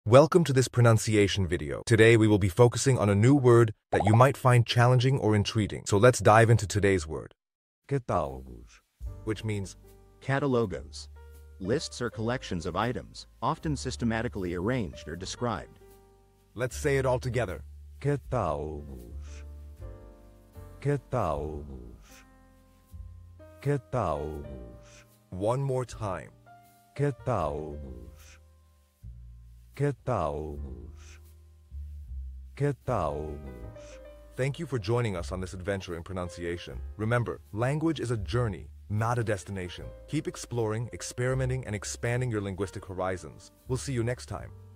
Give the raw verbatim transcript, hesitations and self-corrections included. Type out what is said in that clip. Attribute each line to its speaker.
Speaker 1: Welcome to this pronunciation video. Today we will be focusing on a new word that you might find challenging or intriguing. So let's dive into today's word. Catálogos, which means
Speaker 2: Catálogos. Lists or collections of items, often systematically arranged or described.
Speaker 1: let's say it all together. Catálogos. Catálogos. Catálogos. One more time. Catálogos. Catálogos. Catálogos. Thank you for joining us on this adventure in pronunciation. Remember, language is a journey, not a destination. Keep exploring, experimenting, and expanding your linguistic horizons. We'll see you next time.